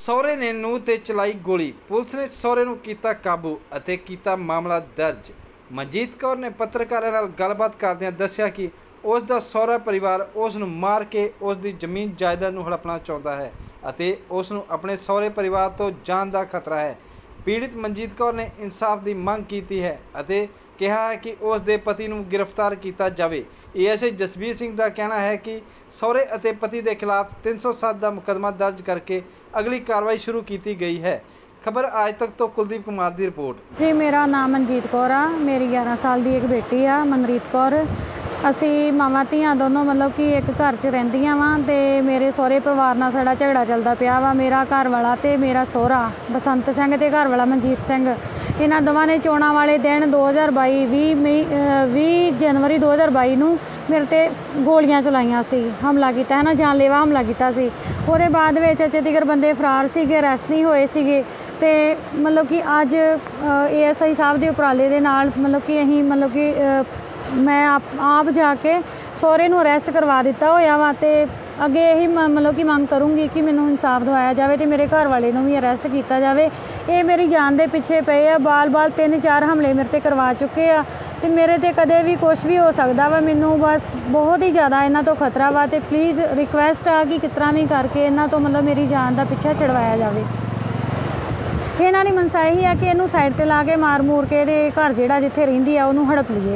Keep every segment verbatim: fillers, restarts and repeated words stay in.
ਸਹੁਰੇ ਨੇ ਨੂੰਹ 'ਤੇ ਚਲਾਈ ਗੋਲੀ। ਪੁਲਿਸ ਨੇ ਸਹੁਰੇ ਨੂੰ ਕੀਤਾ ਕਾਬੂ ਅਤੇ ਕੀਤਾ ਮਾਮਲਾ ਦਰਜ। ਮਨਜੀਤ ਕੌਰ ਨੇ ਪੱਤਰਕਾਰਾਂ ਨਾਲ ਗੱਲਬਾਤ ਕਰਦਿਆਂ ਦੱਸਿਆ ਕਿ ਉਸ ਦਾ ਸਹੁਰਾ ਪਰਿਵਾਰ ਉਸ ਨੂੰ ਮਾਰ ਕੇ ਉਸ ਦੀ ਜ਼ਮੀਨ ਜਾਇਦਾਦ ਨੂੰ ਹੜਪਣਾ ਚਾਹੁੰਦਾ ਹੈ ਅਤੇ ਉਸ ਨੂੰ ਆਪਣੇ ਸਹੁਰੇ ਪਰਿਵਾਰ ਤੋਂ ਜਾਨ ਦਾ ਖਤਰਾ ਹੈ। ਪੀੜਿਤ ਮਨਜੀਤ ਕੌਰ ਨੇ ਇਨਸਾਫ ਦੀ ਮੰਗ ਕੀਤੀ ਹੈ ਅਤੇ ਕਿਹਾ ਹੈ कि उस दे पति नूं गिरफ्तार किया जाए। A S I Jasbir Singh का कहना है कि सहुरे अते पति के खिलाफ तीन सौ सत्त का मुकदमा दर्ज करके अगली कार्रवाई शुरू की गई है। खबर आज तक तो कुलदीप कुमार की रिपोर्ट। जी मेरा नाम मनजीत कौर आ, मेरी ग्यारह साल की एक बेटी आ मनरीत कौर। असी मावां धीआं दोनों मतलब कि एक घर च रहिंदियां वां ते मेरे सहुरे परिवार नाल साडा झगड़ा चलदा पिया वा। मेरा घर वाला ते मेरा सोहरा बसंत सिंह ते घर वाला मनजीत सिंह, इन्हां दोवां ने चोणां वाले दिन दो हज़ार बाई ਵੀਹ मई ਵੀਹ जनवरी दो हज़ार बाई नूं मेरे ते गोलियां चलाइयां सी, हमला कीता है ना, जानलेवा हमला कीता सी। ਉਹਦੇ ਬਾਅਦ ਵਿੱਚ ਅਜੇ ਤੀਕਰ ਬੰਦੇ ਫਰਾਰ ਸੀਗੇ, ਅਰੈਸਟ नहीं ਹੋਏ ਸੀਗੇ ਤੇ मतलब कि ਅੱਜ ए एस आई ਸਾਹਿਬ ਦੇ ਉਪਰਾਲੇ ਦੇ ਨਾਲ मतलब कि ਅਸੀਂ मतलब कि मैं आप आप जाके सहुरे नूं अरैसट करवा दिता होया वा ते अगे यही मतलब कि मंग करूँगी कि मैनूं इंसाफ दवाया जाए तो मेरे घर वाले नूं भी अरैसट किया जाए। ये मेरी जान दे पिछे पे आ, बाल बाल तीन चार हमले मेरे ते करवा चुके आ ते मेरे ते कदे भी कुछ भी हो सकता वा। मैनूं बस बहुत ही ज़्यादा इन्हां तो खतरा वा ते प्लीज़ रिक्वेस्ट आ कि किस तरह भी करके इन्हां तो मतलब मेरी जान का पिछा छुड़वाया जाए। इन्हां दी मनसा यही है कि इनू साइड ते ला के मार मूर के ते घर जिहड़ा जिथे रहिंदी आ उहनूं हड़प लईए।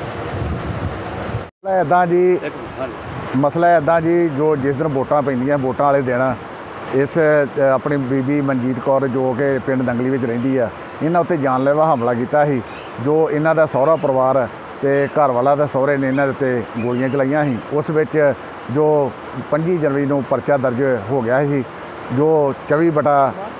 इदा जी मसला इदा जी जो जिस दिन वोटां पैंदियां वोटां वाले दिन इस अपनी बीबी मनजीत कौर जो कि पिंड दंगली में रहिंदी आ, इन्हां उत्ते जानलेवा हमला कीता सी। जो इन्हां दा सहुरा परिवार ते घर वाला ते सहुरे ने इन्हां उत्ते गोलियां चलाइयां सी। उस विच जो पच्ची जनवरी नूं परचा दर्ज हो गया सी, जो चौबी बटा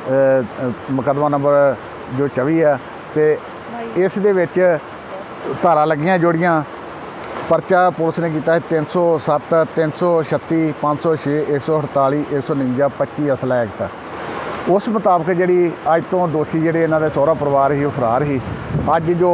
मुकदमा नंबर जो चौबी है ते इस दे विच धारा लगियां जोड़ियां परचा पुलिस ने किया है तीन सौ सत्त तीन सौ छत्ती पाँच सौ छे एक सौ अड़ताली एक सौ उनंजा पच्ची असला एक्ट। उस मुताबिक जी अज तो दोषी जोड़े इन्होंने सहुरा परिवार ही फरार ही। अज जो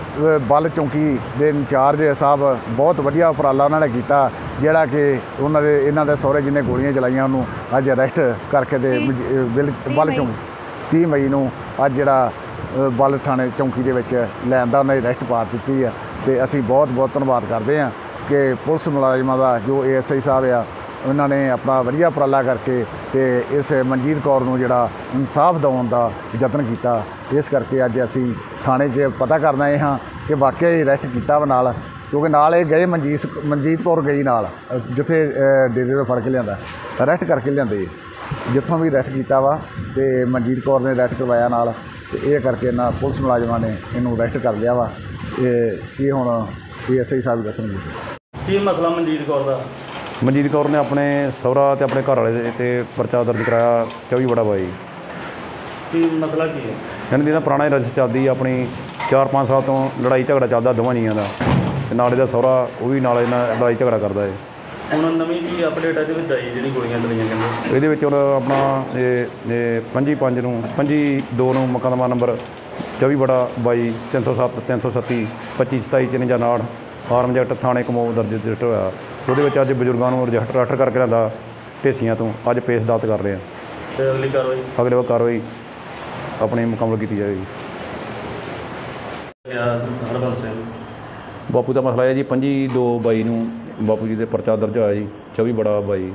बल चौकी के इंचार्ज साहब बहुत वधिया उपराला उन्होंने किया, जोड़ा कि उन्होंने इन्होंने सहुरे जिन्हें गोलियां चलाइया उन्होंने अज अरैसट करके दे बल चौकी तीह मई नूं अज जोड़ा बल थाने चौकी के लैन का उन्हें अरैसट पा दी है। तो असी बहुत बहुत धन्यवाद करते हैं कि पुलिस मुलाजमान का जो ए एस आई साहब आ उन्होंने अपना वधिया उपराला करके ते इस मनजीत कौर नूं जिहड़ा इंसाफ दिवाउण दा यतन किया। इस करके अज असी थाने च पता करना आए हाँ कि वाकई अरैसट किया वा नाल, क्योंकि नाल ये गए मनजीत मनजीत कौर गई नाल जिथे डेरे तो फड़ के लिया अरैसट करके लिया जितों भी अरैसट किया वा तो मनजीत कौर ने अरैसट करवाया नाल। तो ये करके इन्हां पुलिस मुलाजमान ने इनू अरैसट कर लिया वा। ये हुण ए एस आई साहब दसणगे की मसला मनजीत कौर का। मनजीत कौर ने अपने सहुरा ते अपने घर वाले ते परचा दर्ज कराया चौबी बड़ा बाई। की मसला की है इन्हां दी ना पुराना रजिश चलदी अपनी चार पाँच साल तो लड़ाई झगड़ा चलदा दोवां जीआं दा ते नाल इहदा सहुरा वो भी नाल इन्हां लड़ाई झगड़ा करदा है। ਹੁਣ ਨਵੀਂ ਕੀ ਅਪਡੇਟ ਇਹਦੇ ਵਿੱਚ ਆਈ ਜਿਹੜੀ ਗੋਲੀਆਂ ਚਲਾਈਆਂ ਕਹਿੰਦੇ ਇਹਦੇ ਵਿੱਚ ਹੁਣ ਆਪਣਾ ਇਹ ਪੰਜੀ ਪੰਜ ਨੂੰ ਪੰਜੀ ਦੋ ਨੂੰ ਮੁਕੱਦਮਾ ਨੰਬਰ ਚੌਬੀ ਬੜਾ ਬਾਈ ਤਿੰਨ ਸੌ ਸੱਤ ਤਿੰਨ ਸੌ ਛੱਤੀ ਪੱਚੀ ਸਤਾਈ ਚੁਰੰਜਾ ਉਨਾਹਠ ਆਰਮ ਐਕਟ ਥਾਣੇ ਕਮੋ ਦਰਜ ਰਜਿਸਟਰ ਹੋਇਆ। ਉਹਦੇ ਵਿੱਚ ਅੱਜ ਬਜ਼ੁਰਗਾਂ ਨੂੰ ਰਜਿਸਟਰ ਕਰਕੇ ਲਿਆਂਦਾ ਢੇਸੀਆਂ ਤੋਂ ਅੱਜ ਪੇਸ਼ ਦਾਤ ਕਰ ਰਹੇ ਆ ਤੇ ਅਗਲੀ ਕਾਰਵਾਈ ਅਗਲੇ ਵਾਰ ਕਾਰਵਾਈ ਆਪਣੀ ਮੁਕੰਮਲ ਕੀਤੀ ਜਾਵੇਗੀ। ਹਰਬੰਸ ਸਿੰਘ ਬਾਪੂ ਦਾ ਮਸਲਾ ਹੈ ਜੀ ਪੰਜੀ ਦੋ ਬਾਈ ਨੂੰ ਬਾਪੂ ਜੀ ਦੇ ਪਰਚਾ ਦਰਜ ਹੋਇਆ ਜੀ ਚੌਬੀ ਬੜਾ ਬਾਈ।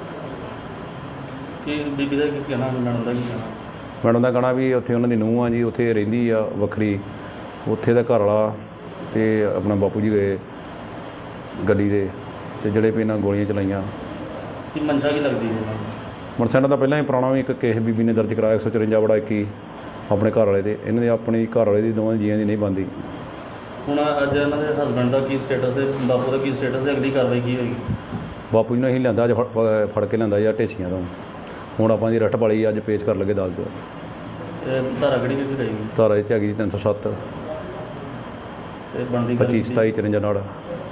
ਕੀ ਬੀਬੀ ਦਾ ਕੀ ਕਹਿਣਾ ਮੈਡਮ ਦਾ ਕੀ ਕਹਿਣਾ। ਮੈਡਮ ਦਾ ਕਹਿਣਾ ਵੀ ਉੱਥੇ ਉਹਨਾਂ ਦੀ ਨੂੰਹ ਆ ਜੀ, ਉੱਥੇ ਰਹਿੰਦੀ ਆ ਵੱਖਰੀ, ਉੱਥੇ ਦਾ ਘਰ ਵਾਲਾ ਅਤੇ ਆਪਣਾ ਬਾਪੂ ਜੀ ਗਏ ਗੱਡੀ ਦੇ ਅਤੇ ਜਿਹੜੇ ਵੀ ਇਹਨਾਂ ਗੋਲੀਆਂ ਚਲਾਈਆਂ। ਕੀ ਮਨਸ਼ਾ ਕੀ ਲੱਗਦੀ ਹੈ ਮਨਸ਼ਾ ਇਹਨਾਂ ਦਾ ਪਹਿਲਾਂ ਹੀ ਪੁਰਾਣਾ ਵੀ ਇੱਕ ਕੇਸ ਬੀਬੀ ਨੇ ਦਰਜ ਕਰਾਇਆ ਇੱਕ ਸੌ ਚੁਰੰਜਾ ਬੜਾ ਇੱਕੀ ਆਪਣੇ ਘਰ ਵਾਲੇ ਦੇ। ਇਹਨਾਂ ਦੀ ਆਪਣੀ ਘਰ ਵਾਲੇ ਦੀ ਦੋਵਾਂ ਜੀਆਂ ਦੀ ਨਹੀਂ ਬਣਦੀ। ਹੁਣ ਅੱਜ ਇਹਨਾਂ ਦੇ ਹਸਬੈਂਡ ਦਾ ਕੀ ਸਟੇਟਸ ਹੈ, ਬਾਪੂ ਦਾ ਕੀ ਸਟੇਟਸ ਹੈ, ਅਗਲੀ ਕਾਰਵਾਈ ਕੀ ਹੋਏਗੀ। ਬਾਪੂ ਜੀ ਨੂੰ ਅਸੀਂ ਲਿਆਂਦਾ ਅੱਜ ਫੜ ਫੜ ਕੇ ਲਿਆਂਦਾ ਜਾਂ ਢੇਸੀਆਂ ਤੋਂ। ਹੁਣ ਆਪਾਂ ਦੀ ਰੱਟ ਵਾਲੀ ਅੱਜ ਪੇਸ਼ ਕਰ ਲੱਗੇ ਅਦਾਲਤ 'ਚ। ਧਾਰਾ ਕਿਹੜੀ ਵੀ ਰਹੇਗੀ। ਧਾਰਾ ਇਹ 'ਚ ਹੈਗੀ ਤਿੰਨ ਸੌ ਸੱਤ ਤੇ ਬਣਦੀ ਪੱਚੀ ਸਤਾਈ ਚੁਰੰਜਾ ਨਾਲ